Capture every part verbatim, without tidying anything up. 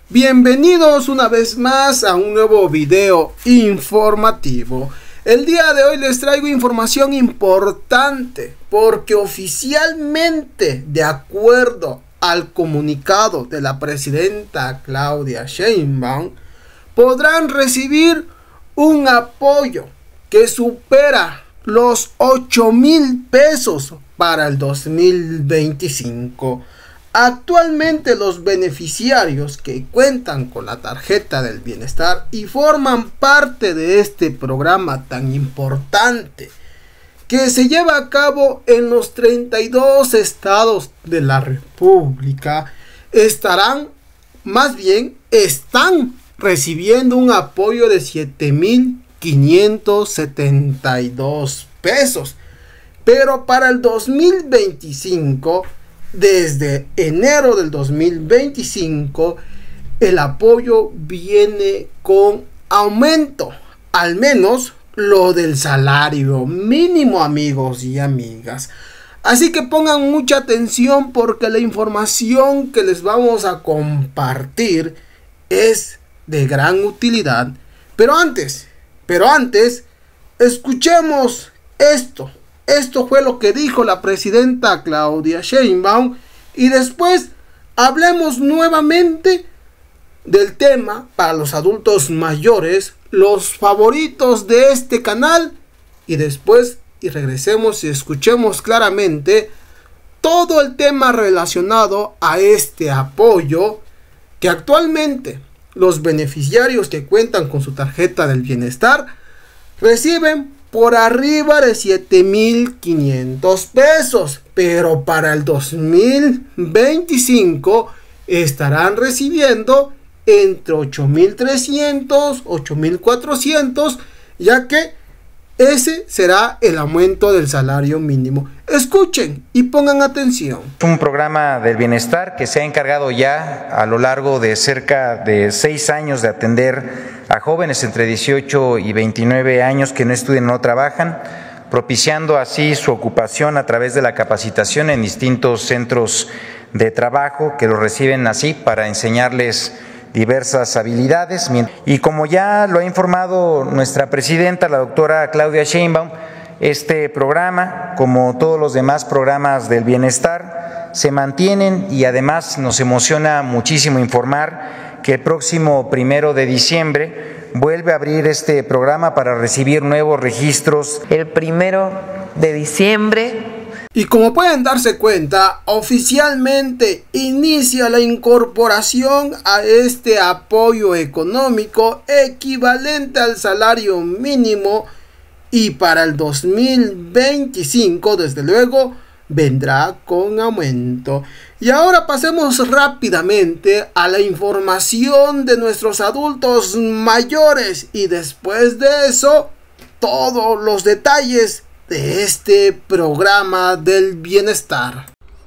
Bienvenidos una vez más a un nuevo video informativo. El día de hoy les traigo información importante porque oficialmente, de acuerdo al comunicado de la presidenta Claudia Sheinbaum, podrán recibir un apoyo que supera los ocho mil pesos para el dos mil veinticinco. Actualmente los beneficiarios que cuentan con la tarjeta del bienestar y forman parte de este programa tan importante que se lleva a cabo en los treinta y dos estados de la República, estarán, más bien, están recibiendo un apoyo de siete mil quinientos setenta y dos pesos. Pero para el dos mil veinticinco, desde enero del dos mil veinticinco, el apoyo viene con aumento, al menos lo del salario mínimo, amigos y amigas. Así que pongan mucha atención porque la información que les vamos a compartir es de gran utilidad. Pero antes, pero antes, escuchemos esto. Esto fue lo que dijo la presidenta Claudia Sheinbaum y después hablemos nuevamente del tema para los adultos mayores, los favoritos de este canal, y después y regresemos y escuchemos claramente todo el tema relacionado a este apoyo que actualmente los beneficiarios que cuentan con su tarjeta del bienestar reciben por arriba de siete mil quinientos pesos, pero para el dos mil veinticinco estarán recibiendo entre ocho mil trescientos, ocho mil cuatrocientos, ya que ese será el aumento del salario mínimo. Escuchen y pongan atención. Es un programa del bienestar que se ha encargado ya a lo largo de cerca de seis años de atender a jóvenes entre dieciocho y veintinueve años que no estudian o no trabajan, propiciando así su ocupación a través de la capacitación en distintos centros de trabajo que los reciben así para enseñarles diversas habilidades. Y como ya lo ha informado nuestra presidenta, la doctora Claudia Sheinbaum, este programa, como todos los demás programas del bienestar, se mantienen y además nos emociona muchísimo informar que el próximo primero de diciembre vuelve a abrir este programa para recibir nuevos registros. El primero de diciembre. Y como pueden darse cuenta, oficialmente inicia la incorporación a este apoyo económico equivalente al salario mínimo, y para el dos mil veinticinco, desde luego, vendrá con aumento. Y ahora pasemos rápidamente a la información de nuestros adultos mayores y después de eso, todos los detalles de este programa del bienestar.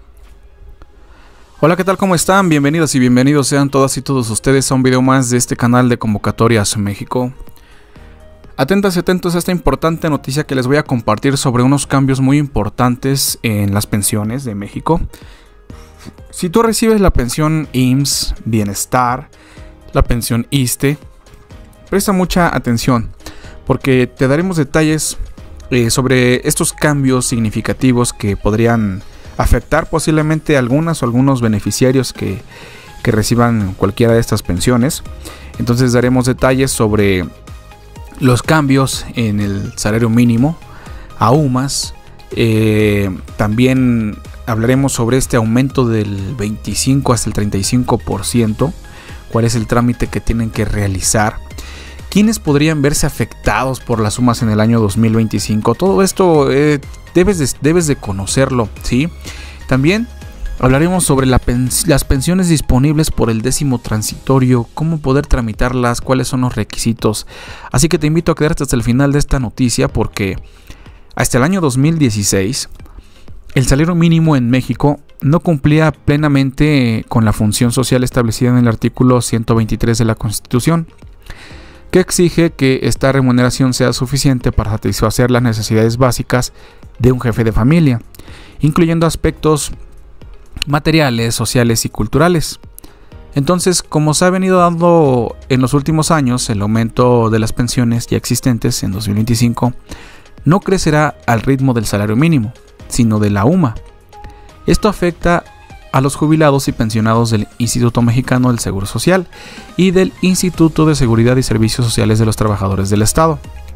Hola, ¿qué tal? ¿Cómo están? Bienvenidas y bienvenidos sean todas y todos ustedes a un video más de este canal de Convocatorias México. Atentas y atentos a esta importante noticia que les voy a compartir sobre unos cambios muy importantes en las pensiones de México. Si tú recibes la pensión I M S S, Bienestar, la pensión ISSSTE, presta mucha atención porque te daremos detalles eh, sobre estos cambios significativos que podrían afectar posiblemente a algunas o algunos beneficiarios que, que reciban cualquiera de estas pensiones. Entonces daremos detalles sobre los cambios en el salario mínimo, a U M A S, eh, también hablaremos sobre este aumento del veinticinco hasta el treinta y cinco por ciento, cuál es el trámite que tienen que realizar, quiénes podrían verse afectados por las sumas en el año dos mil veinticinco, todo esto eh, debes, de, debes de conocerlo, ¿sí? También hablaremos sobre la pens- las pensiones disponibles por el décimo transitorio, cómo poder tramitarlas, cuáles son los requisitos. Así que te invito a quedarte hasta el final de esta noticia porque hasta el año dos mil dieciséis el salario mínimo en México no cumplía plenamente con la función social establecida en el artículo ciento veintitrés de la Constitución, que exige que esta remuneración sea suficiente para satisfacer las necesidades básicas de un jefe de familia, incluyendo aspectos materiales, sociales y culturales. Entonces, como se ha venido dando en los últimos años, el aumento de las pensiones ya existentes en dos mil veinticinco no crecerá al ritmo del salario mínimo, sino de la U M A. Esto afecta a los jubilados y pensionados del Instituto Mexicano del Seguro Social y del Instituto de Seguridad y Servicios Sociales de los Trabajadores del Estado.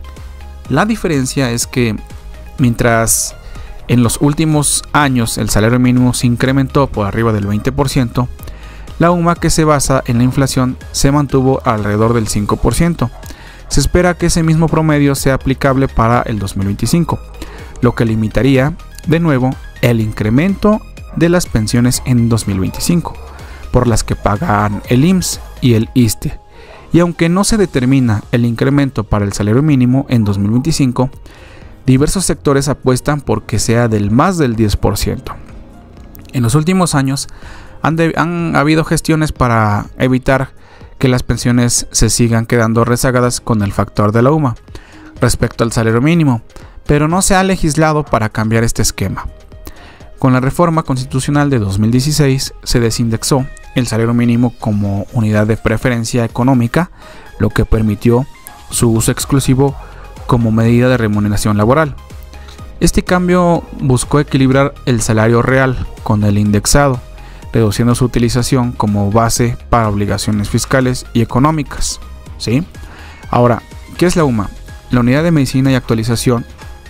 La diferencia es que mientras en los últimos años el salario mínimo se incrementó por arriba del veinte por ciento, la U M A, que se basa en la inflación, se mantuvo alrededor del cinco por ciento. Se espera que ese mismo promedio sea aplicable para el dos mil veinticinco, lo que limitaría, de nuevo, el incremento de las pensiones en dos mil veinticinco, por las que pagan el I M S S y el I S S S T E. Y aunque no se determina el incremento para el salario mínimo en dos mil veinticinco, diversos sectores apuestan por que sea del más del diez por ciento. En los últimos años han, de, han habido gestiones para evitar que las pensiones se sigan quedando rezagadas con el factor de la U M A respecto al salario mínimo, pero no se ha legislado para cambiar este esquema. Con la reforma constitucional de dos mil dieciséis se desindexó el salario mínimo como unidad de preferencia económica, lo que permitió su uso exclusivo como medida de remuneración laboral. Este cambio buscó equilibrar el salario real con el indexado, reduciendo su utilización como base para obligaciones fiscales y económicas. ¿Sí? Ahora, ¿qué es la U M A? La unidad de medicina y actualización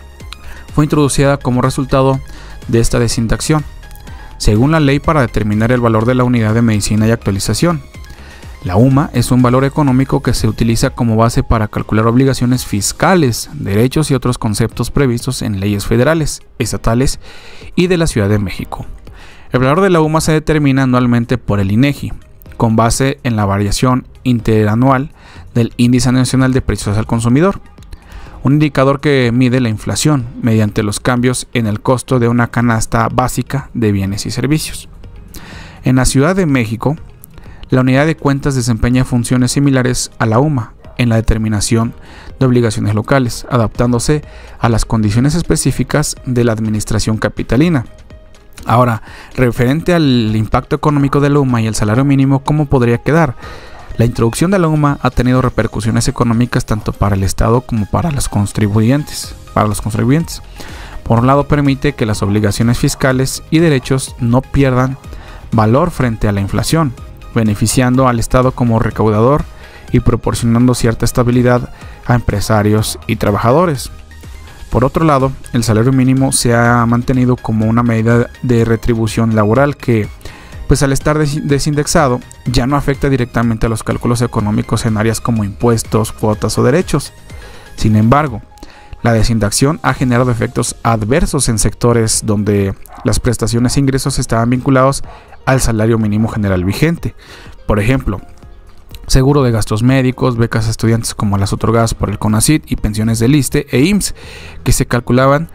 fue introducida como resultado de esta desindexación, según la ley, para determinar el valor de la unidad de medicina y actualización. La U M A es un valor económico que se utiliza como base para calcular obligaciones fiscales, derechos y otros conceptos previstos en leyes federales, estatales y de la Ciudad de México. El valor de la U M A se determina anualmente por el INEGI, con base en la variación interanual del Índice Nacional de Precios al Consumidor, un indicador que mide la inflación mediante los cambios en el costo de una canasta básica de bienes y servicios. En la Ciudad de México, la unidad de cuentas desempeña funciones similares a la U M A en la determinación de obligaciones locales, adaptándose a las condiciones específicas de la administración capitalina. Ahora, referente al impacto económico de la U M A y el salario mínimo, ¿cómo podría quedar? La introducción de la U M A ha tenido repercusiones económicas tanto para el Estado como para los contribuyentes. Para los contribuyentes. Por un lado, permite que las obligaciones fiscales y derechos no pierdan valor frente a la inflación, beneficiando al Estado como recaudador y proporcionando cierta estabilidad a empresarios y trabajadores. Por otro lado, el salario mínimo se ha mantenido como una medida de retribución laboral que, pues al estar desindexado, ya no afecta directamente a los cálculos económicos en áreas como impuestos, cuotas o derechos. Sin embargo, la desindexación ha generado efectos adversos en sectores donde las prestaciones e ingresos estaban vinculados al salario mínimo general vigente. Por ejemplo, seguro de gastos médicos, becas a estudiantes como las otorgadas por el CONACYT y pensiones del I S S S T E e I M S S, que se calculaban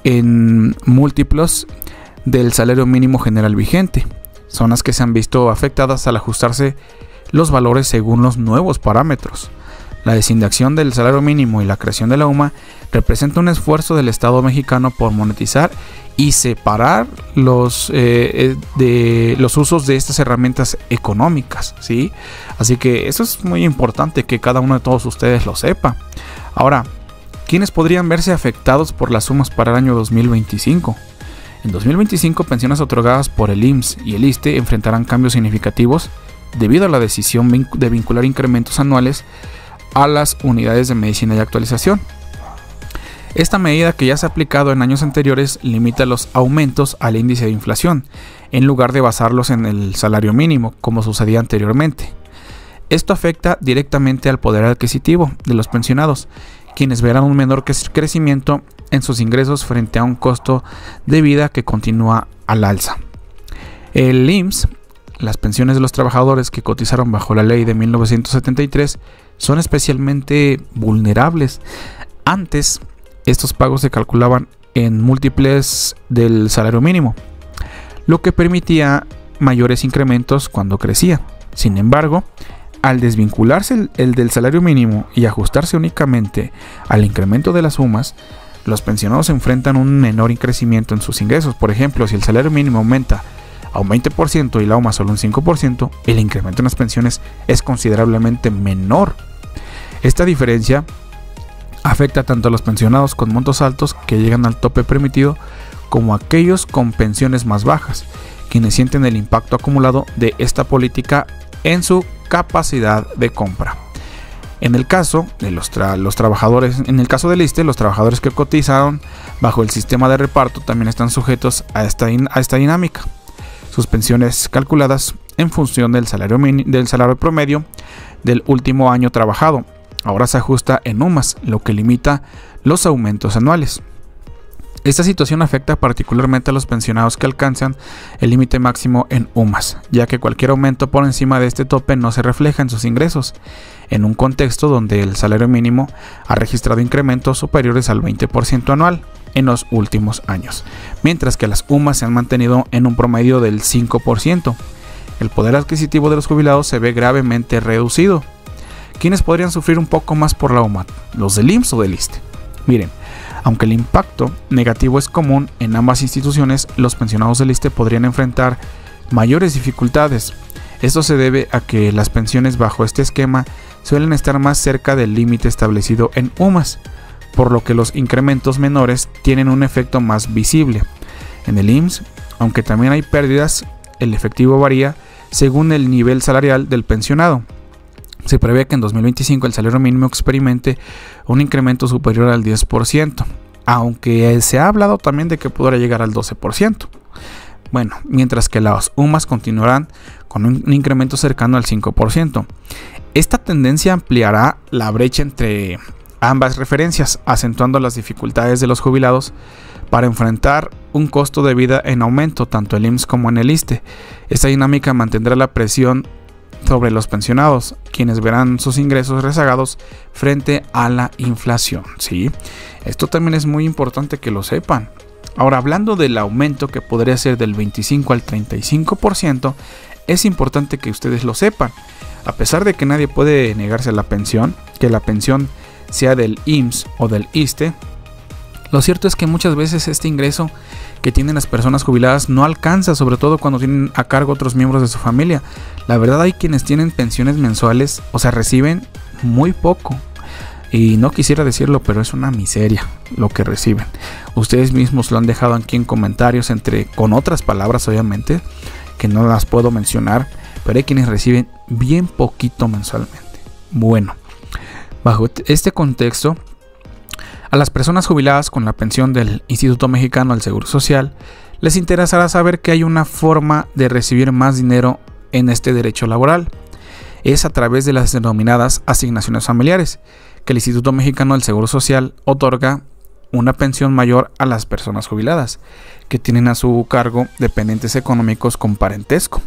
en múltiplos del salario mínimo general vigente. Son las que se han visto afectadas al ajustarse los valores según los nuevos parámetros. La desindexación del salario mínimo y la creación de la U M A representa un esfuerzo del Estado mexicano por monetizar y separar los, eh, de los usos de estas herramientas económicas, ¿sí? Así que eso es muy importante que cada uno de todos ustedes lo sepa. Ahora, ¿quiénes podrían verse afectados por las sumas para el año dos mil veinticinco? En dos mil veinticinco, pensiones otorgadas por el I M S S y el I S S S T E enfrentarán cambios significativos debido a la decisión de vincular incrementos anuales a las unidades de medicina y actualización. Esta medida, que ya se ha aplicado en años anteriores, limita los aumentos al índice de inflación, en lugar de basarlos en el salario mínimo, como sucedía anteriormente. Esto afecta directamente al poder adquisitivo de los pensionados, quienes verán un menor crecimiento en sus ingresos frente a un costo de vida que continúa al alza. El I M S S, las pensiones de los trabajadores que cotizaron bajo la ley de mil novecientos setenta y tres, son especialmente vulnerables. Antes, estos pagos se calculaban en múltiples del salario mínimo, lo que permitía mayores incrementos cuando crecía. Sin embargo, al desvincularse el, el del salario mínimo y ajustarse únicamente al incremento de las sumas, los pensionados enfrentan un menor crecimiento en sus ingresos. Por ejemplo, si el salario mínimo aumenta a un veinte por ciento y la UMA solo un cinco por ciento, el incremento en las pensiones es considerablemente menor. Esta diferencia afecta tanto a los pensionados con montos altos que llegan al tope permitido como a aquellos con pensiones más bajas, quienes sienten el impacto acumulado de esta política en su capacidad de compra. En el caso de los, tra los trabajadores, en el caso del ISSSTE, los trabajadores que cotizaron bajo el sistema de reparto también están sujetos a esta, a esta dinámica. Sus pensiones calculadas en función del salario, del salario promedio del último año trabajado. Ahora se ajusta en UMAS, lo que limita los aumentos anuales. Esta situación afecta particularmente a los pensionados que alcanzan el límite máximo en UMAS, ya que cualquier aumento por encima de este tope no se refleja en sus ingresos, en un contexto donde el salario mínimo ha registrado incrementos superiores al veinte por ciento anual en los últimos años, mientras que las UMAS se han mantenido en un promedio del cinco por ciento. El poder adquisitivo de los jubilados se ve gravemente reducido. ¿Quiénes podrían sufrir un poco más por la UMAT? ¿Los del I M S S o del ISSSTE? Miren, aunque el impacto negativo es común en ambas instituciones, los pensionados del ISSSTE podrían enfrentar mayores dificultades. Esto se debe a que las pensiones bajo este esquema suelen estar más cerca del límite establecido en UMAS, por lo que los incrementos menores tienen un efecto más visible. En el I M S S, aunque también hay pérdidas, el efectivo varía según el nivel salarial del pensionado. Se prevé que en dos mil veinticinco el salario mínimo experimente un incremento superior al diez por ciento, aunque se ha hablado también de que podrá llegar al doce por ciento. Bueno, mientras que las UMAS continuarán con un incremento cercano al cinco por ciento. Esta tendencia ampliará la brecha entre ambas referencias, acentuando las dificultades de los jubilados para enfrentar un costo de vida en aumento tanto en el I M S S como en el ISSSTE. Esta dinámica mantendrá la presión sobre los pensionados, quienes verán sus ingresos rezagados frente a la inflación. ¿Sí? Esto también es muy importante que lo sepan. Ahora, hablando del aumento que podría ser del veinticinco al treinta y cinco por ciento, es importante que ustedes lo sepan. A pesar de que nadie puede negarse a la pensión, que la pensión sea del I M S S o del ISSSTE, lo cierto es que muchas veces este ingreso que tienen las personas jubiladas no alcanza, sobre todo cuando tienen a cargo otros miembros de su familia. La verdad, hay quienes tienen pensiones mensuales, o sea, reciben muy poco. Y no quisiera decirlo, pero es una miseria lo que reciben. Ustedes mismos lo han dejado aquí en comentarios, entre con otras palabras obviamente, que no las puedo mencionar, pero hay quienes reciben bien poquito mensualmente. Bueno, bajo este contexto, a las personas jubiladas con la pensión del Instituto Mexicano del Seguro Social les interesará saber que hay una forma de recibir más dinero en este derecho laboral. Es a través de las denominadas asignaciones familiares, que el Instituto Mexicano del Seguro Social otorga una pensión mayor a las personas jubiladas que tienen a su cargo dependientes económicos con parentesco.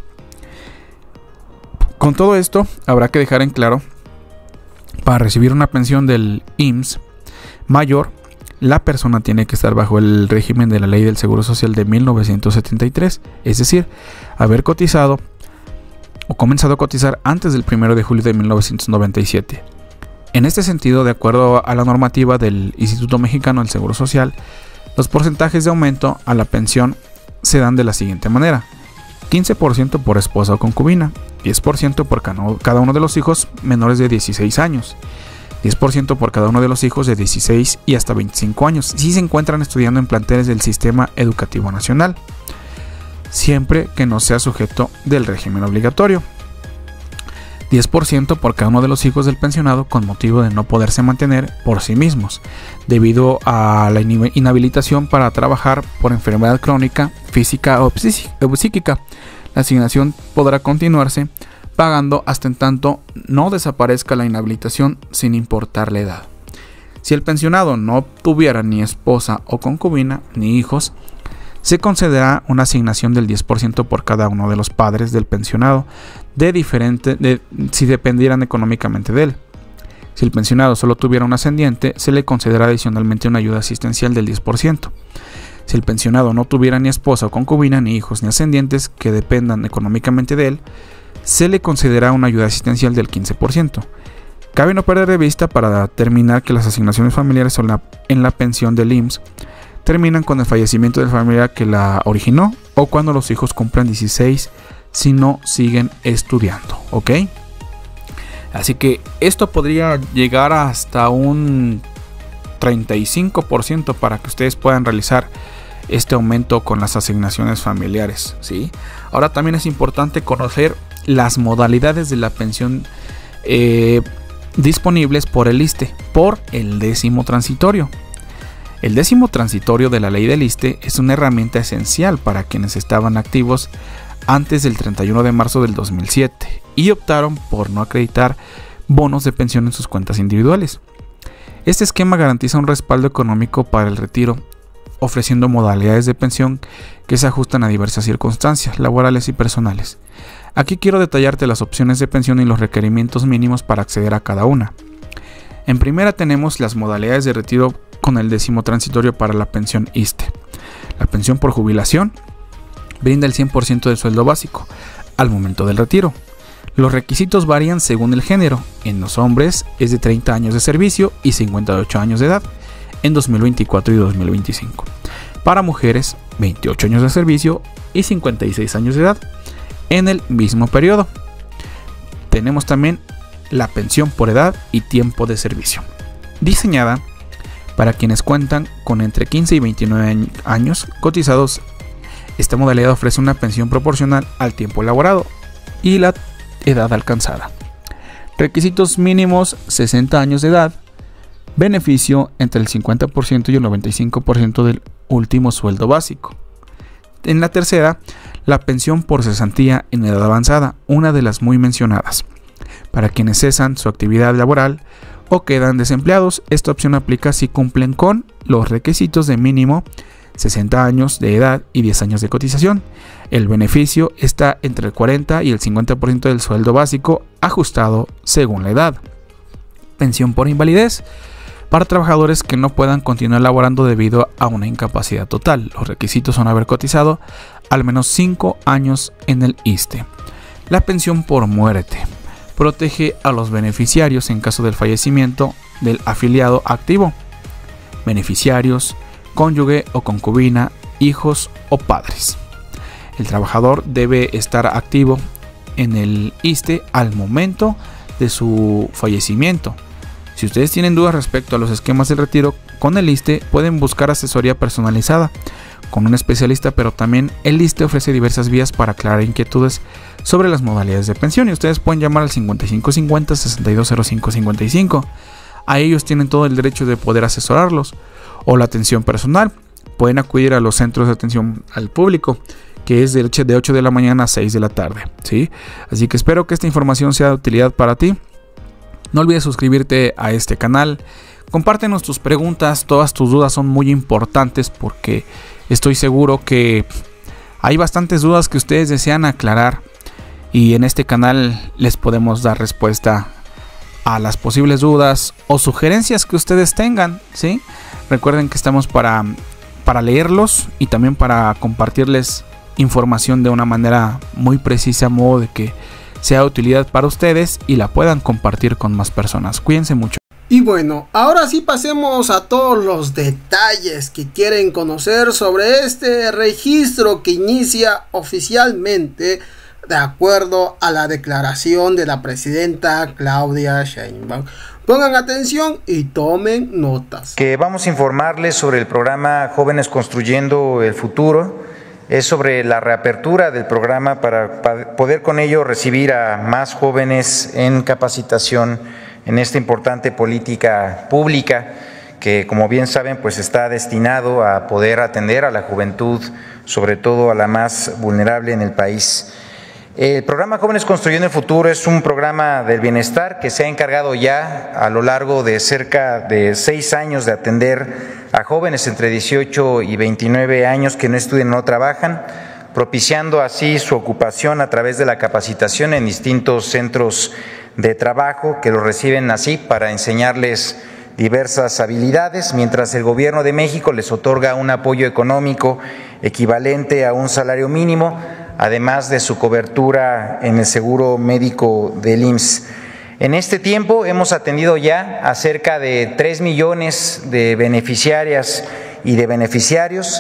Con todo esto, habrá que dejar en claro, para recibir una pensión del I M S S mayor, la persona tiene que estar bajo el régimen de la Ley del Seguro Social de mil novecientos setenta y tres, es decir, haber cotizado o comenzado a cotizar antes del primero de julio de mil novecientos noventa y siete. En este sentido, de acuerdo a la normativa del Instituto Mexicano del Seguro Social, los porcentajes de aumento a la pensión se dan de la siguiente manera: quince por ciento por esposa o concubina, diez por ciento por cada uno de los hijos menores de dieciséis años, diez por ciento por cada uno de los hijos de dieciséis y hasta veinticinco años si se encuentran estudiando en planteles del Sistema Educativo Nacional, siempre que no sea sujeto del régimen obligatorio. diez por ciento por cada uno de los hijos del pensionado con motivo de no poderse mantener por sí mismos, debido a la inhabilitación para trabajar por enfermedad crónica, física o psíquica. La asignación podrá continuarse pagando hasta en tanto no desaparezca la inhabilitación sin importar la edad. Si el pensionado no tuviera ni esposa o concubina ni hijos, se concederá una asignación del diez por ciento por cada uno de los padres del pensionado, de diferente de, si dependieran económicamente de él. Si el pensionado solo tuviera un ascendiente, se le concederá adicionalmente una ayuda asistencial del diez por ciento. Si el pensionado no tuviera ni esposa o concubina, ni hijos ni ascendientes que dependan económicamente de él, se le concederá una ayuda asistencial del quince por ciento. Cabe no perder de vista, para terminar, que las asignaciones familiares son la, en la pensión del I M S S terminan con el fallecimiento del familiar que la originó o cuando los hijos cumplan dieciséis si no siguen estudiando, ¿ok? Así que esto podría llegar hasta un treinta y cinco por ciento para que ustedes puedan realizar este aumento con las asignaciones familiares, ¿sí? Ahora también es importante conocer las modalidades de la pensión eh, disponibles por el ISSSTE, por el décimo transitorio. El décimo transitorio de la ley del ISSSTE es una herramienta esencial para quienes estaban activos antes del treinta y uno de marzo del dos mil siete y optaron por no acreditar bonos de pensión en sus cuentas individuales. Este esquema garantiza un respaldo económico para el retiro, ofreciendo modalidades de pensión que se ajustan a diversas circunstancias laborales y personales. Aquí quiero detallarte las opciones de pensión y los requerimientos mínimos para acceder a cada una. En primera tenemos las modalidades de retiro con el décimo transitorio para la pensión ISSSTE. La pensión por jubilación brinda el cien por ciento del sueldo básico al momento del retiro. Los requisitos varían según el género. En los hombres es de treinta años de servicio y cincuenta y ocho años de edad en dos mil veinticuatro y dos mil veinticinco. Para mujeres, veintiocho años de servicio y cincuenta y seis años de edad en el mismo periodo. Tenemos también la pensión por edad y tiempo de servicio, diseñada para quienes cuentan con entre quince y veintinueve años cotizados. Esta modalidad ofrece una pensión proporcional al tiempo laborado y la edad alcanzada. Requisitos mínimos: sesenta años de edad, beneficio entre el cincuenta por ciento y el noventa y cinco por ciento del último sueldo básico. En la tercera, la pensión por cesantía en edad avanzada, una de las muy mencionadas. Para quienes cesan su actividad laboral o quedan desempleados, esta opción aplica si cumplen con los requisitos de mínimo sesenta años de edad y diez años de cotización. El beneficio está entre el cuarenta y el cincuenta por ciento del sueldo básico, ajustado según la edad. Pensión por invalidez para trabajadores que no puedan continuar laborando debido a una incapacidad total. Los requisitos son haber cotizado al menos cinco años en el ISSSTE. La pensión por muerte protege a los beneficiarios en caso del fallecimiento del afiliado activo. Beneficiarios: cónyuge o concubina, hijos o padres. El trabajador debe estar activo en el ISSSTE al momento de su fallecimiento. Si ustedes tienen dudas respecto a los esquemas de retiro con el ISSSTE, pueden buscar asesoría personalizada con un especialista, pero también el ISSSTE ofrece diversas vías para aclarar inquietudes sobre las modalidades de pensión y ustedes pueden llamar al cincuenta y cinco cincuenta, sesenta y dos cero cinco cincuenta y cinco. A ellos tienen todo el derecho de poder asesorarlos. O la atención personal, pueden acudir a los centros de atención al público, que es de ocho de la mañana a seis de la tarde, ¿sí? Así que espero que esta información sea de utilidad para ti. No olvides suscribirte a este canal, compártenos tus preguntas, todas tus dudas son muy importantes porque estoy seguro que hay bastantes dudas que ustedes desean aclarar y en este canal les podemos dar respuesta a las posibles dudas o sugerencias que ustedes tengan, ¿sí? Recuerden que estamos para, para leerlos y también para compartirles información de una manera muy precisa, a modo de que sea de utilidad para ustedes y la puedan compartir con más personas. Cuídense mucho. Y bueno, ahora sí pasemos a todos los detalles que quieren conocer sobre este registro que inicia oficialmente de acuerdo a la declaración de la presidenta Claudia Sheinbaum. Pongan atención y tomen notas. Que vamos a informarles sobre el programa Jóvenes Construyendo el Futuro. Es sobre la reapertura del programa para poder con ello recibir a más jóvenes en capacitación en esta importante política pública que, como bien saben, pues está destinado a poder atender a la juventud, sobre todo a la más vulnerable en el país. El programa Jóvenes Construyendo el Futuro es un programa del bienestar que se ha encargado ya a lo largo de cerca de seis años de atender a jóvenes entre dieciocho y veintinueve años que no estudian o no trabajan, propiciando así su ocupación a través de la capacitación en distintos centros de trabajo que los reciben así para enseñarles diversas habilidades, mientras el Gobierno de México les otorga un apoyo económico equivalente a un salario mínimo, además de su cobertura en el seguro médico del I M S S. En este tiempo hemos atendido ya a cerca de tres millones de beneficiarias y de beneficiarios,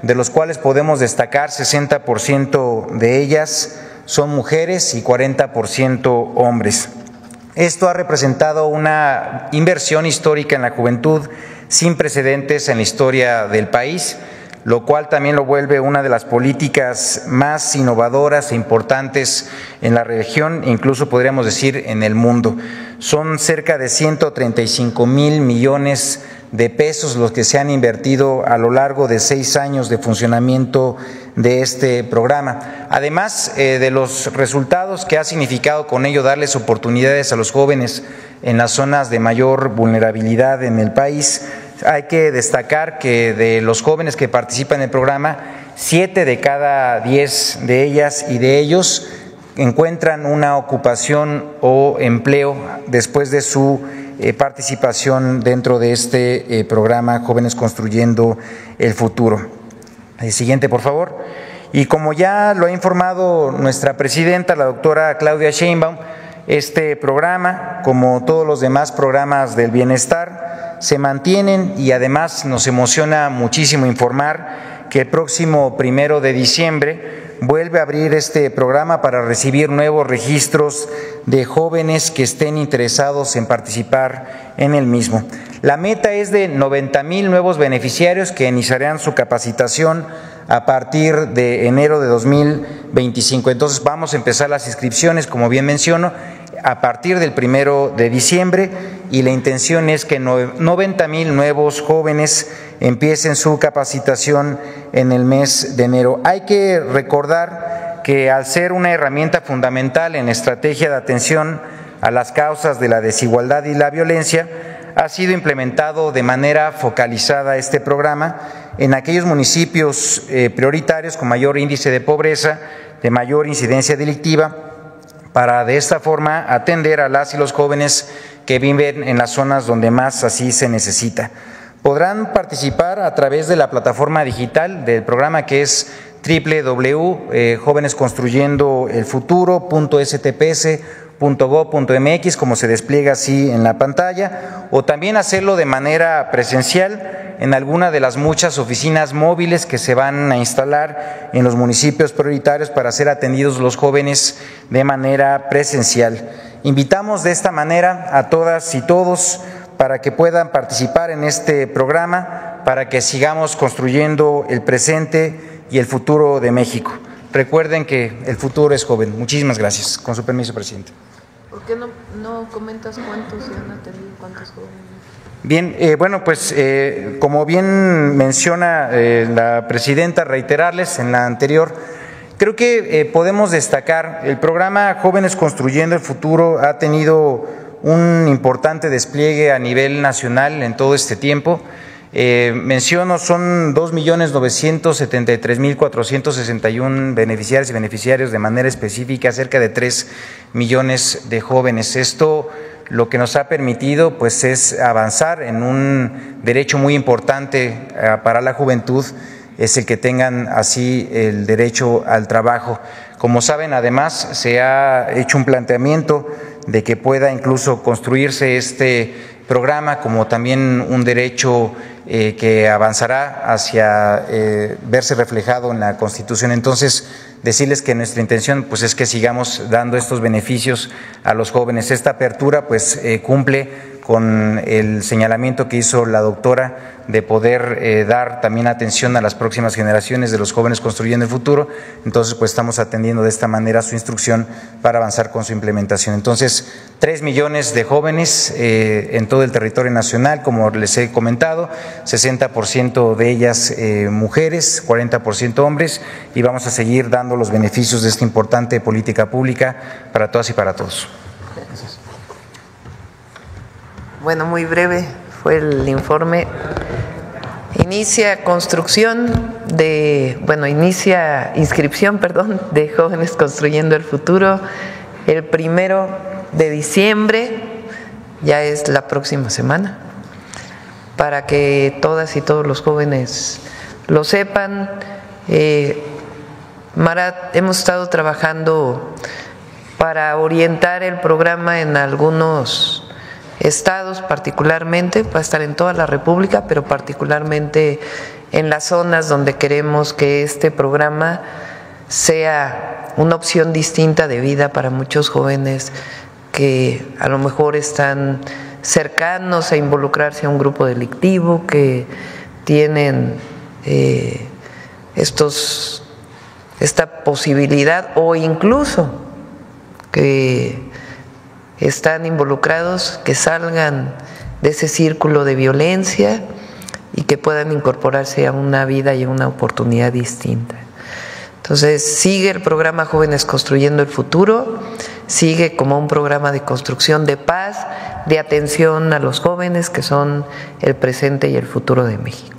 de los cuales podemos destacar sesenta por ciento de ellas son mujeres y cuarenta por ciento hombres. Esto ha representado una inversión histórica en la juventud sin precedentes en la historia del país, lo cual también lo vuelve una de las políticas más innovadoras e importantes en la región, incluso podríamos decir en el mundo. Son cerca de ciento treinta y cinco mil millones de pesos los que se han invertido a lo largo de seis años de funcionamiento de este programa. Además eh, de los resultados que ha significado con ello darles oportunidades a los jóvenes en las zonas de mayor vulnerabilidad en el país, hay que destacar que de los jóvenes que participan en el programa, siete de cada diez de ellas y de ellos encuentran una ocupación o empleo después de su eh, participación dentro de este eh, programa Jóvenes Construyendo el Futuro. El siguiente, por favor. Y como ya lo ha informado nuestra presidenta, la doctora Claudia Sheinbaum, este programa, como todos los demás programas del bienestar, se mantienen y además nos emociona muchísimo informar que el próximo primero de diciembre vuelve a abrir este programa para recibir nuevos registros de jóvenes que estén interesados en participar en el mismo. La meta es de noventa mil nuevos beneficiarios que iniciarán su capacitación a partir de enero de dos mil veinticinco. Entonces vamos a empezar las inscripciones, como bien menciono, a partir del primero de diciembre y la intención es que noventa mil nuevos jóvenes empiecen su capacitación en el mes de enero. Hay que recordar que al ser una herramienta fundamental en la estrategia de atención a las causas de la desigualdad y la violencia, ha sido implementado de manera focalizada este programa en aquellos municipios eh, prioritarios con mayor índice de pobreza, de mayor incidencia delictiva, para de esta forma atender a las y los jóvenes que viven en las zonas donde más así se necesita. Podrán participar a través de la plataforma digital del programa que es doble u doble u doble u punto jóvenes construyendo el futuro punto s t p s punto gob punto m x, como se despliega así en la pantalla, o también hacerlo de manera presencial en alguna de las muchas oficinas móviles que se van a instalar en los municipios prioritarios para ser atendidos los jóvenes de manera presencial. Invitamos de esta manera a todas y todos para que puedan participar en este programa, para que sigamos construyendo el presente y el futuro de México. Recuerden que el futuro es joven. Muchísimas gracias. Con su permiso, presidente. ¿Por qué no, no comentas cuántos se han atendido, cuántos jóvenes? Bien, eh, bueno, pues eh, como bien menciona eh, la presidenta, reiterarles en la anterior, creo que eh, podemos destacar, el programa Jóvenes Construyendo el Futuro ha tenido un importante despliegue a nivel nacional en todo este tiempo. Eh, menciono, son dos millones novecientos setenta y tres mil cuatrocientos sesenta y uno beneficiarios y beneficiarios de manera específica, cerca de tres millones de jóvenes. Esto lo que nos ha permitido pues es avanzar en un derecho muy importante eh, para la juventud, es el que tengan así el derecho al trabajo. Como saben, además se ha hecho un planteamiento de que pueda incluso construirse este programa como también un derecho eh, que avanzará hacia eh, verse reflejado en la Constitución. Entonces, decirles que nuestra intención pues es que sigamos dando estos beneficios a los jóvenes. Esta apertura pues eh, cumple con el señalamiento que hizo la doctora de poder eh, dar también atención a las próximas generaciones de los jóvenes construyendo el futuro. Entonces, pues estamos atendiendo de esta manera su instrucción para avanzar con su implementación. Entonces, tres millones de jóvenes eh, en todo el territorio nacional, como les he comentado, sesenta por ciento de ellas eh, mujeres, cuarenta por ciento hombres, y vamos a seguir dando los beneficios de esta importante política pública para todas y para todos. Gracias. Bueno, muy breve fue el informe. Inicia construcción de, bueno, inicia inscripción, perdón, de Jóvenes Construyendo el Futuro el primero de diciembre, ya es la próxima semana, para que todas y todos los jóvenes lo sepan. Eh, Marat, hemos estado trabajando para orientar el programa en algunos estados, particularmente, va a estar en toda la República, pero particularmente en las zonas donde queremos que este programa sea una opción distinta de vida para muchos jóvenes que a lo mejor están cercanos a involucrarse a un grupo delictivo, que tienen eh, estos, esta posibilidad o incluso que están involucrados, que salgan de ese círculo de violencia y que puedan incorporarse a una vida y a una oportunidad distinta. Entonces, sigue el programa Jóvenes Construyendo el Futuro, sigue como un programa de construcción de paz, de atención a los jóvenes que son el presente y el futuro de México.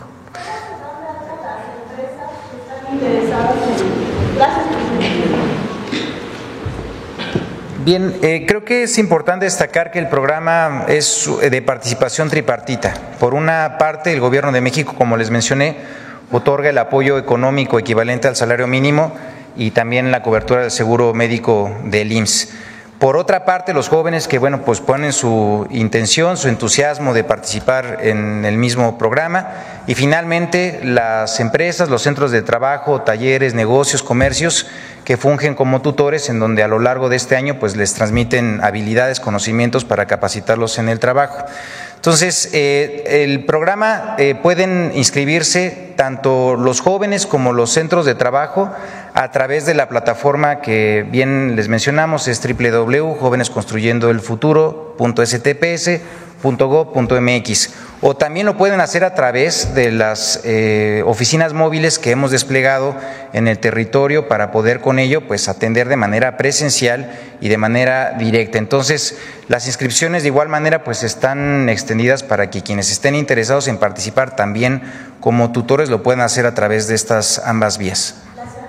Bien, eh, creo que es importante destacar que el programa es de participación tripartita. Por una parte, el Gobierno de México, como les mencioné, otorga el apoyo económico equivalente al salario mínimo y también la cobertura del seguro médico del I M S S. Por otra parte, los jóvenes que bueno, pues ponen su intención, su entusiasmo de participar en el mismo programa, y finalmente las empresas, los centros de trabajo, talleres, negocios, comercios que fungen como tutores, en donde a lo largo de este año pues les transmiten habilidades, conocimientos para capacitarlos en el trabajo. Entonces, eh, el programa eh, pueden inscribirse tanto los jóvenes como los centros de trabajo a través de la plataforma que bien les mencionamos, es doble u doble u doble u punto jóvenes construyendo el futuro punto s t p s punto gob punto m x, o también lo pueden hacer a través de las eh, oficinas móviles que hemos desplegado en el territorio para poder con ello pues atender de manera presencial y de manera directa. Entonces, las inscripciones de igual manera pues están extendidas para que quienes estén interesados en participar también como tutores lo puedan hacer a través de estas ambas vías.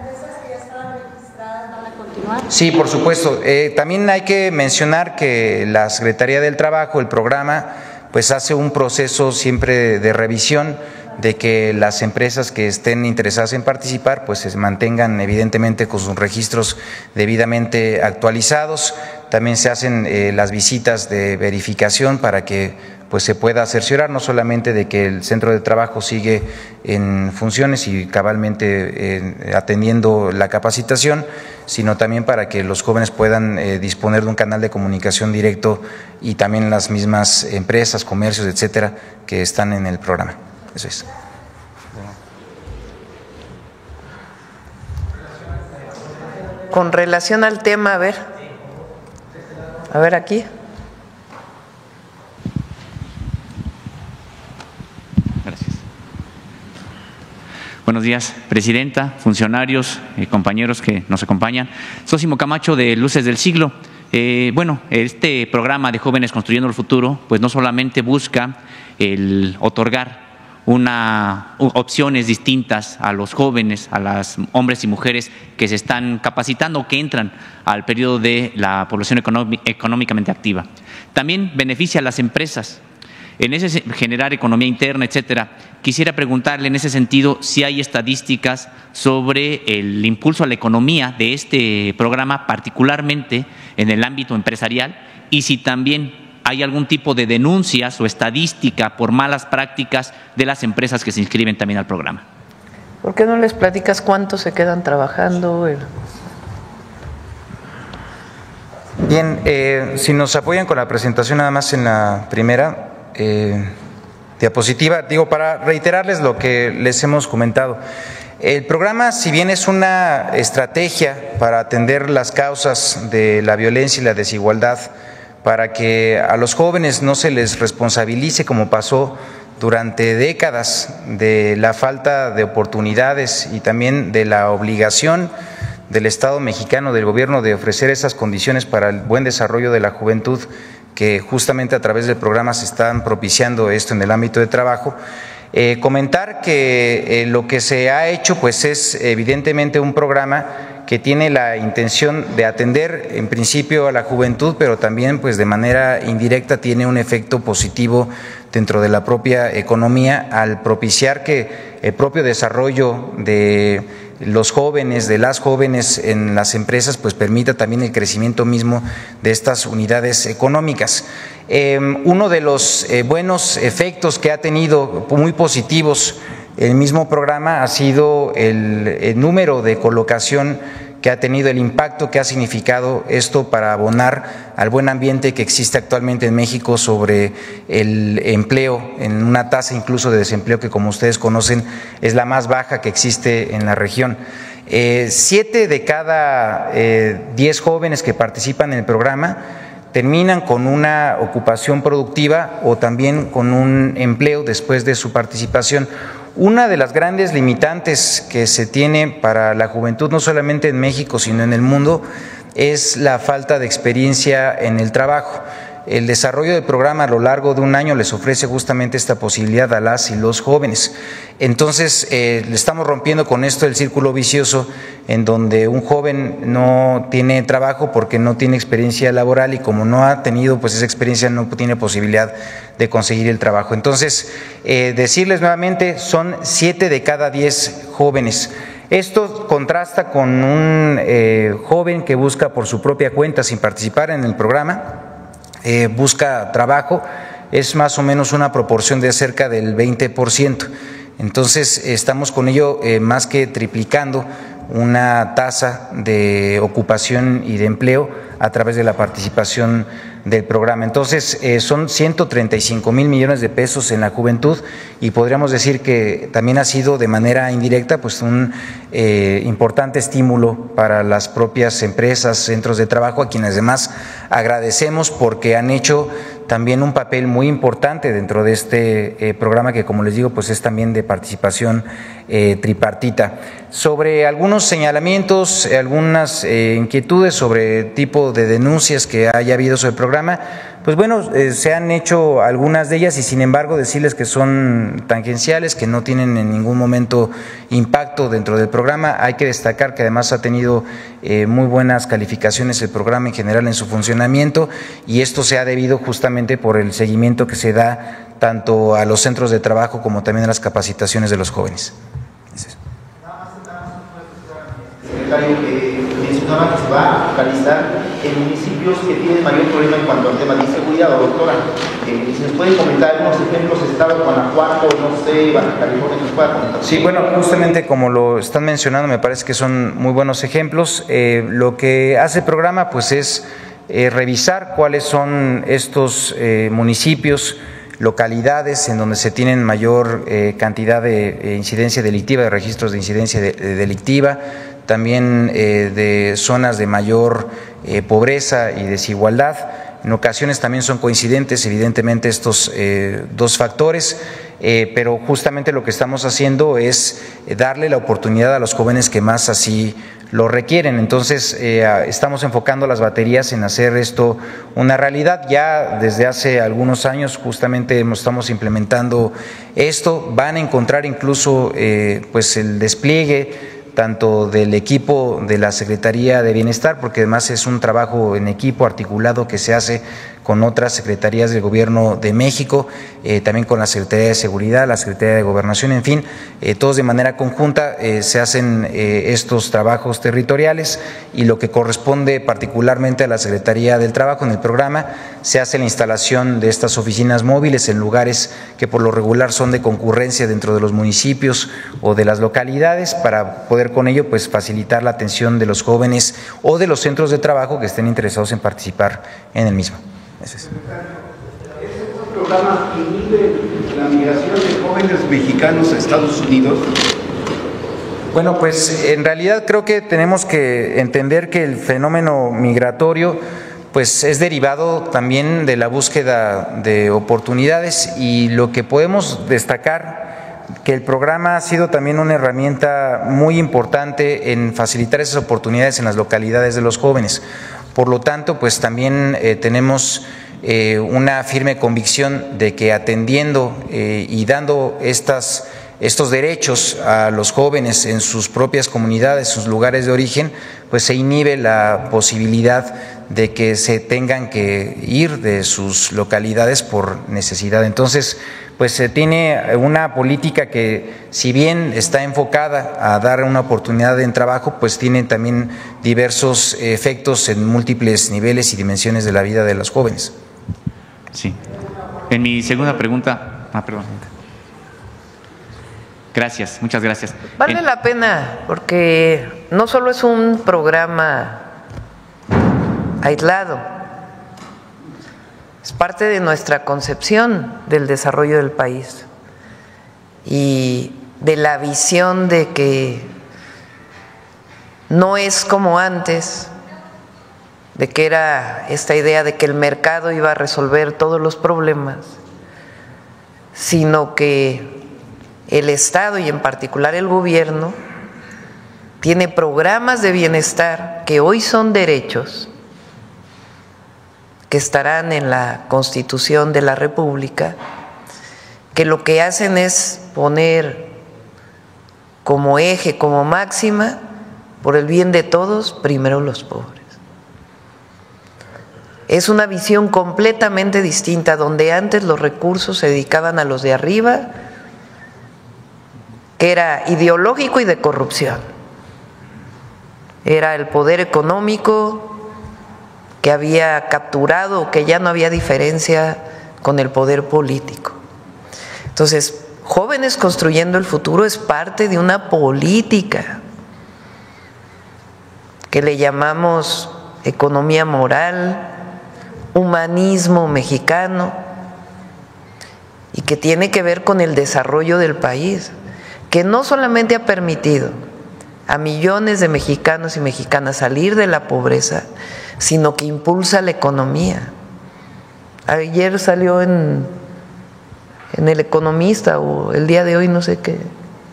Sí, por supuesto. Eh, también hay que mencionar que la Secretaría del Trabajo, el programa, pues hace un proceso siempre de revisión de que las empresas que estén interesadas en participar pues se mantengan evidentemente con sus registros debidamente actualizados. También se hacen eh, las visitas de verificación para que pues se pueda cerciorar no solamente de que el centro de trabajo sigue en funciones y cabalmente eh, atendiendo la capacitación, sino también para que los jóvenes puedan eh, disponer de un canal de comunicación directo y también las mismas empresas, comercios, etcétera, que están en el programa. Eso es. Con relación al tema, a ver, a ver aquí. Gracias. Buenos días, presidenta, funcionarios, eh, compañeros que nos acompañan. Sósimo Camacho, de Luces del Siglo. Eh, bueno, este programa de Jóvenes Construyendo el Futuro, pues no solamente busca el otorgar una, opciones distintas a los jóvenes, a los hombres y mujeres que se están capacitando, que entran al periodo de la población económicamente activa. También beneficia a las empresas. En ese generar economía interna, etcétera. Quisiera preguntarle en ese sentido si hay estadísticas sobre el impulso a la economía de este programa, particularmente en el ámbito empresarial, y si también hay algún tipo de denuncias o estadística por malas prácticas de las empresas que se inscriben también al programa. ¿Por qué no les platicas cuántos se quedan trabajando? Bien, eh, si nos apoyan con la presentación nada más en la primera eh, diapositiva, digo, para reiterarles lo que les hemos comentado. El programa, si bien es una estrategia para atender las causas de la violencia y la desigualdad, para que a los jóvenes no se les responsabilice como pasó durante décadas de la falta de oportunidades y también de la obligación del Estado mexicano, del gobierno, de ofrecer esas condiciones para el buen desarrollo de la juventud, que justamente a través del programa se están propiciando esto en el ámbito de trabajo. Eh, comentar que eh, lo que se ha hecho pues es evidentemente un programa que tiene la intención de atender en principio a la juventud, pero también pues de manera indirecta tiene un efecto positivo dentro de la propia economía al propiciar que el propio desarrollo de los jóvenes, de las jóvenes en las empresas, pues permita también el crecimiento mismo de estas unidades económicas. Eh, uno de los eh, buenos efectos que ha tenido, muy positivos, el mismo programa ha sido el, el número de colocación que ha tenido, el impacto que ha significado esto para abonar al buen ambiente que existe actualmente en México sobre el empleo, en una tasa incluso de desempleo que, como ustedes conocen, es la más baja que existe en la región. Eh, siete de cada eh, diez jóvenes que participan en el programa terminan con una ocupación productiva o también con un empleo después de su participación. Una de las grandes limitantes que se tiene para la juventud, no solamente en México, sino en el mundo, es la falta de experiencia en el trabajo. El desarrollo del programa a lo largo de un año les ofrece justamente esta posibilidad a las y los jóvenes. Entonces, eh, le estamos rompiendo con esto el círculo vicioso en donde un joven no tiene trabajo porque no tiene experiencia laboral y como no ha tenido pues esa experiencia no tiene posibilidad de conseguir el trabajo. Entonces, eh, decirles nuevamente, son siete de cada diez jóvenes. Esto contrasta con un eh, joven que busca por su propia cuenta sin participar en el programa. Eh, busca trabajo, es más o menos una proporción de cerca del veinte por ciento. Entonces, estamos con ello eh, más que triplicando una tasa de ocupación y de empleo a través de la participación del programa. Entonces, eh, son ciento treinta y cinco mil millones de pesos en la juventud y podríamos decir que también ha sido de manera indirecta pues un eh, importante estímulo para las propias empresas, centros de trabajo, a quienes además agradecemos porque han hecho también un papel muy importante dentro de este eh, programa que, como les digo, pues es también de participación eh, tripartita. Sobre algunos señalamientos, eh, algunas eh, inquietudes sobre el tipo de denuncias que haya habido sobre el programa, pues bueno, eh, se han hecho algunas de ellas y sin embargo decirles que son tangenciales, que no tienen en ningún momento impacto dentro del programa. Hay que destacar que además ha tenido eh, muy buenas calificaciones el programa en general en su funcionamiento y esto se ha debido justamente por el seguimiento que se da tanto a los centros de trabajo como también a las capacitaciones de los jóvenes. Secretario, que mencionaba que se va a focalizar en municipios que tienen mayor problema en cuanto al tema de inseguridad, doctora. Eh, si nos pueden comentar algunos ejemplos, Estado, Guanajuato, no sé, Baja California, nos pueda comentar. Sí, bueno, justamente como lo están mencionando, me parece que son muy buenos ejemplos. Eh, lo que hace el programa, pues, es eh, revisar cuáles son estos eh, municipios, localidades en donde se tienen mayor eh, cantidad de eh, incidencia delictiva, de registros de incidencia de, de delictiva, también eh, de zonas de mayor eh, pobreza y desigualdad. En ocasiones también son coincidentes, evidentemente, estos eh, dos factores, eh, pero justamente lo que estamos haciendo es darle la oportunidad a los jóvenes que más así lo requieren. Entonces, eh, estamos enfocando las baterías en hacer esto una realidad. Ya desde hace algunos años justamente estamos implementando esto. Van a encontrar incluso eh, pues el despliegue tanto del equipo de la Secretaría de Bienestar, porque además es un trabajo en equipo articulado que se hace con otras secretarías del Gobierno de México, eh, también con la Secretaría de Seguridad, la Secretaría de Gobernación, en fin, eh, todos de manera conjunta eh, se hacen eh, estos trabajos territoriales y lo que corresponde particularmente a la Secretaría del Trabajo en el programa, se hace la instalación de estas oficinas móviles en lugares que por lo regular son de concurrencia dentro de los municipios o de las localidades para poder con ello pues facilitar la atención de los jóvenes o de los centros de trabajo que estén interesados en participar en el mismo. Eso es. ¿Estos programas inhiben la migración de jóvenes mexicanos a Estados Unidos? Bueno, pues en realidad creo que tenemos que entender que el fenómeno migratorio pues es derivado también de la búsqueda de oportunidades y lo que podemos destacar que el programa ha sido también una herramienta muy importante en facilitar esas oportunidades en las localidades de los jóvenes. Por lo tanto, pues también eh, tenemos eh, una firme convicción de que atendiendo eh, y dando estas, estos derechos a los jóvenes en sus propias comunidades, sus lugares de origen, pues se inhibe la posibilidad de que se tengan que ir de sus localidades por necesidad. Entonces, pues se tiene una política que, si bien está enfocada a dar una oportunidad en trabajo, pues tiene también diversos efectos en múltiples niveles y dimensiones de la vida de los jóvenes. Sí. En mi segunda pregunta, ah, perdón. Gracias, muchas gracias. Vale en... la pena, porque no solo es un programa aislado, es parte de nuestra concepción del desarrollo del país y de la visión de que no es como antes, de que era esta idea de que el mercado iba a resolver todos los problemas, sino que el Estado y en particular el gobierno tiene programas de bienestar que hoy son derechos, que estarán en la Constitución de la República, que lo que hacen es poner como eje, como máxima, por el bien de todos, primero los pobres. Es una visión completamente distinta, donde antes los recursos se dedicaban a los de arriba, que era ideológico y de corrupción. Era el poder económico que había capturado, que ya no había diferencia con el poder político. Entonces, Jóvenes Construyendo el Futuro es parte de una política que le llamamos economía moral, humanismo mexicano, y que tiene que ver con el desarrollo del país, que no solamente ha permitido a millones de mexicanos y mexicanas salir de la pobreza, sino que impulsa la economía. Ayer salió en, en El Economista, o el día de hoy, no sé qué.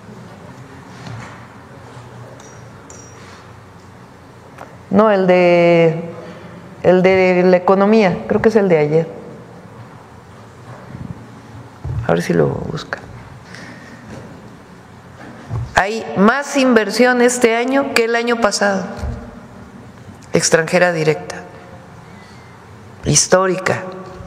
No, el de, el de la economía, creo que es el de ayer. A ver si lo busca. Hay más inversión este año que el año pasado, extranjera directa, histórica.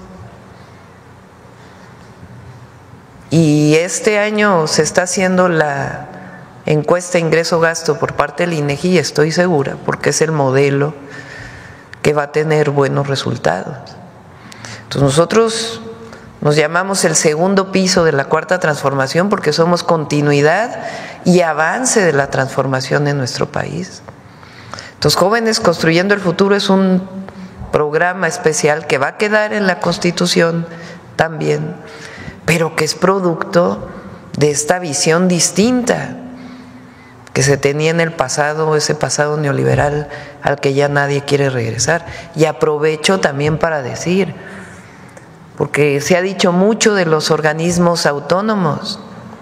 Y este año se está haciendo la encuesta ingreso-gasto por parte del INEGI, y estoy segura, porque es el modelo que va a tener buenos resultados. Entonces nosotros nos llamamos el segundo piso de la Cuarta Transformación, porque somos continuidad y avance de la transformación en nuestro país. Entonces, Jóvenes Construyendo el Futuro es un programa especial que va a quedar en la Constitución también, pero que es producto de esta visión distinta que se tenía en el pasado, ese pasado neoliberal al que ya nadie quiere regresar. Y aprovecho también para decir, porque se ha dicho mucho de los organismos autónomos.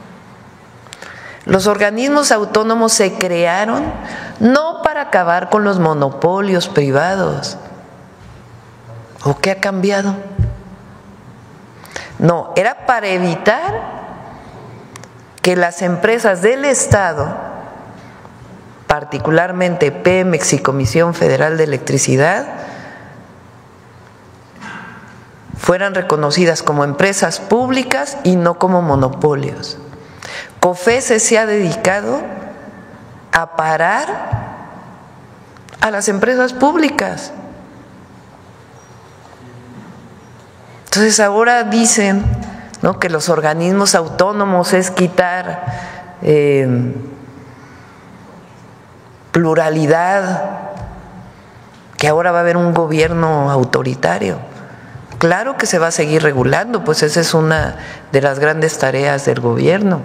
Los organismos autónomos se crearon no para acabar con los monopolios privados. ¿O qué ha cambiado? No, era para evitar que las empresas del Estado, particularmente Pemex y Comisión Federal de Electricidad, fueran reconocidas como empresas públicas y no como monopolios. COFECE se ha dedicado a parar a las empresas públicas. Entonces ahora dicen, ¿no?, que los organismos autónomos es quitar eh, pluralidad, que ahora va a haber un gobierno autoritario. Claro que se va a seguir regulando, pues esa es una de las grandes tareas del gobierno.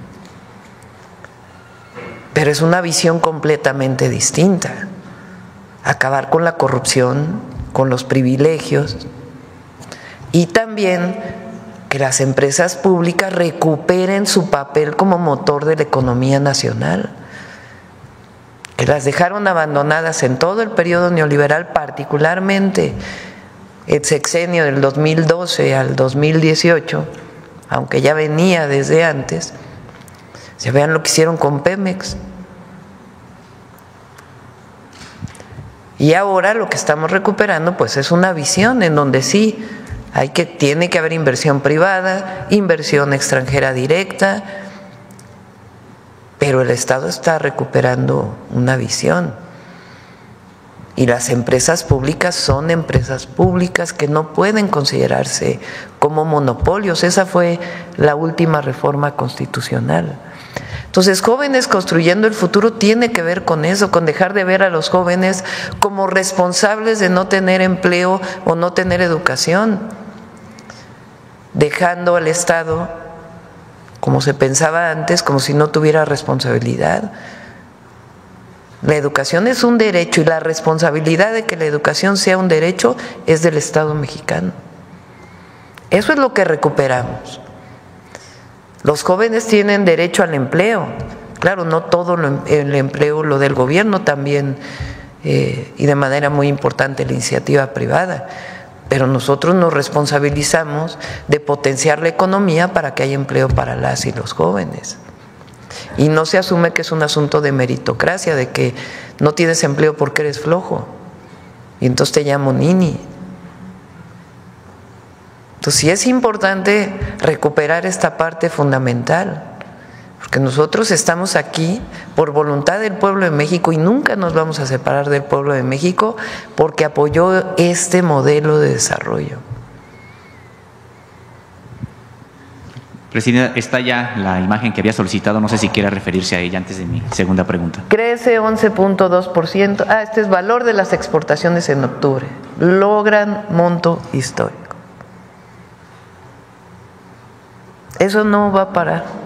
Pero es una visión completamente distinta. Acabar con la corrupción, con los privilegios, y también que las empresas públicas recuperen su papel como motor de la economía nacional, que las dejaron abandonadas en todo el periodo neoliberal, particularmente el sexenio del dos mil doce al dos mil dieciocho, aunque ya venía desde antes. Se vean lo que hicieron con Pemex. Y ahora lo que estamos recuperando pues es una visión en donde sí hay que, tiene que haber inversión privada, inversión extranjera directa, pero el Estado está recuperando una visión. Y las empresas públicas son empresas públicas que no pueden considerarse como monopolios. Esa fue la última reforma constitucional. Entonces, Jóvenes Construyendo el Futuro tiene que ver con eso, con dejar de ver a los jóvenes como responsables de no tener empleo o no tener educación, dejando al Estado, como se pensaba antes, como si no tuviera responsabilidad. La educación es un derecho y la responsabilidad de que la educación sea un derecho es del Estado mexicano. Eso es lo que recuperamos. Los jóvenes tienen derecho al empleo. Claro, no todo el empleo lo del gobierno, también eh, y de manera muy importante la iniciativa privada. Pero nosotros nos responsabilizamos de potenciar la economía para que haya empleo para las y los jóvenes. Y no se asume que es un asunto de meritocracia, de que no tienes empleo porque eres flojo y entonces te llamo nini. Entonces sí es importante recuperar esta parte fundamental, porque nosotros estamos aquí por voluntad del pueblo de México y nunca nos vamos a separar del pueblo de México porque apoyó este modelo de desarrollo. Presidenta, está ya la imagen que había solicitado, no sé si quiera referirse a ella antes de mi segunda pregunta. Crece once punto dos por ciento. Ah, este es valor de las exportaciones en octubre. Logran monto histórico. Eso no va a parar.